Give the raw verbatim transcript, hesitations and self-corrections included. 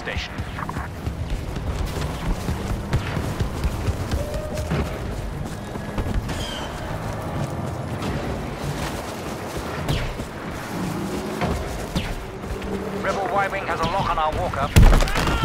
position. Rebel Y-Wing has a lock on our walker.